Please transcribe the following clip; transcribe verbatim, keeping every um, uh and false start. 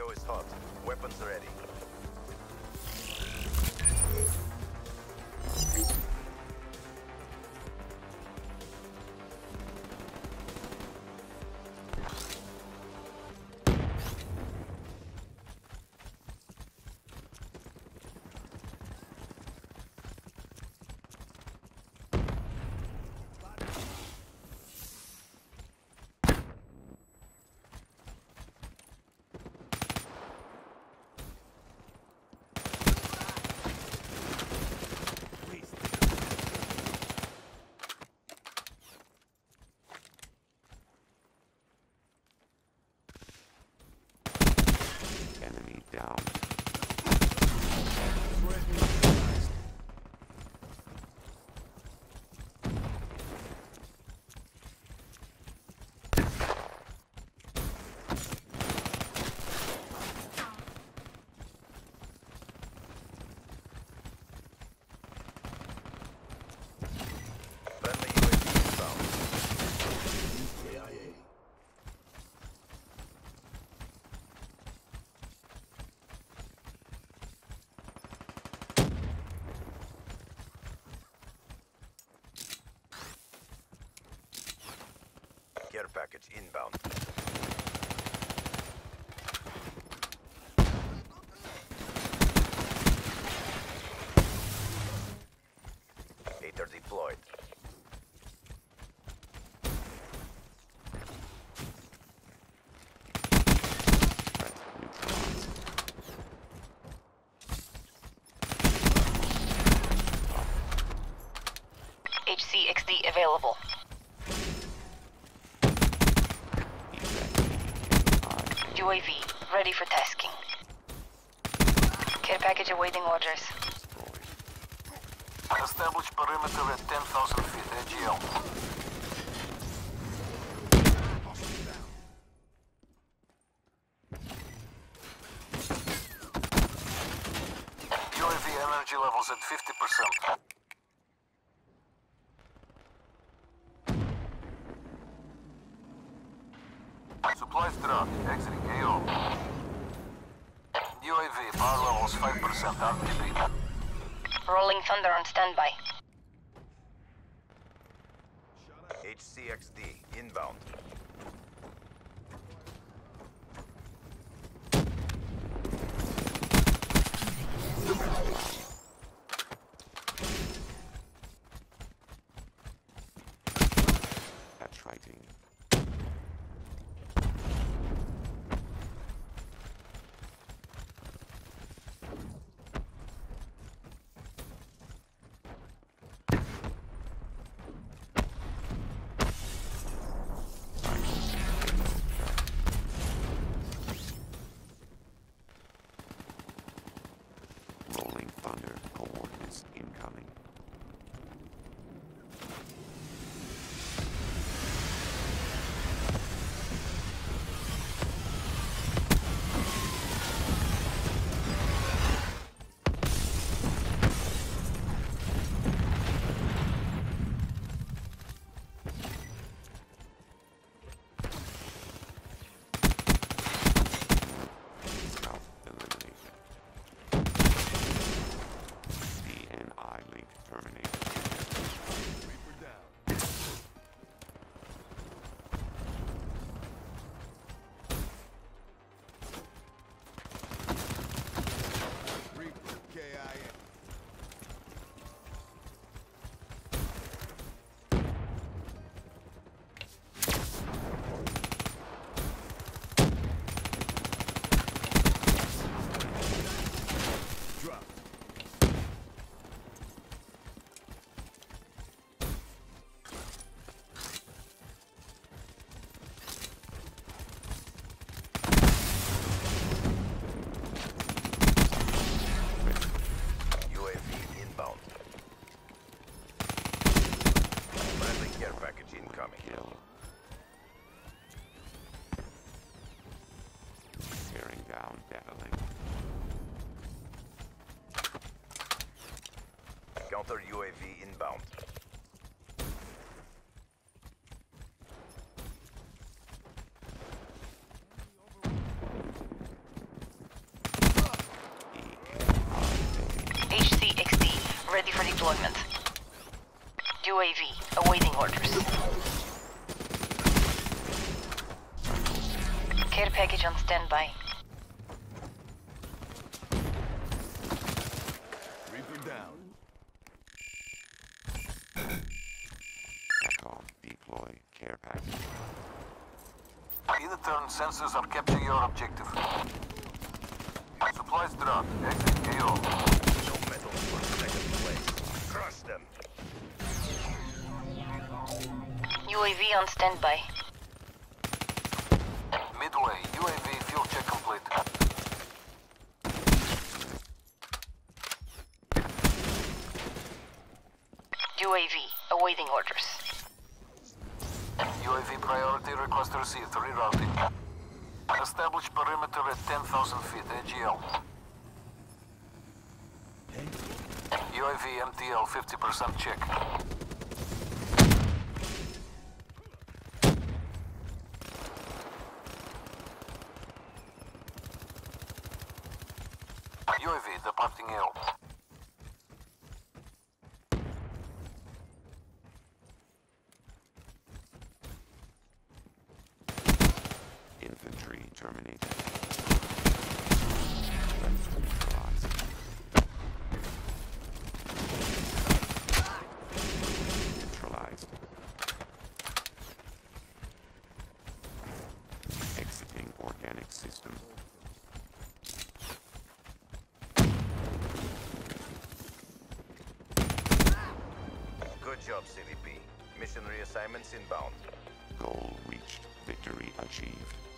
A O is hot. Weapons ready. Down. Friendly U A V inbound. Care package inbound. Hater deployed. H C X D available. U A V ready for tasking. Care package awaiting orders. Establish perimeter at ten thousand feet, A G L. U A V energy levels at fifty percent. Supplies dropped, exiting A O. U A V power levels five percent, R T B. Rolling Thunder on standby. H C X D inbound. That's writing. Rolling Thunder coordinates incoming. Scout eliminated. C N I link terminated. U A V inbound. Friendly care package incoming. Kill. Tearing down data link. Counter U A V inbound. deployment. U A V awaiting orders. Care package on standby. Reaper down. Echo, deploy care package. In turn, sensors are capturing your objective. Supplies dropped. Exit A O. No metal for second place. Crush them. U A V on standby. Midway. U A V fuel check complete. U A V awaiting orders. U A V priority request received. Rerouting. Establish perimeter at ten thousand feet. A G L. U A V M T L fifty percent check. U A V departing L. Infantry terminated. Threats neutralized. Neutralized. Exiting organic system. Good job, C V P. Mission reassignments inbound. Goal reached. Victory achieved.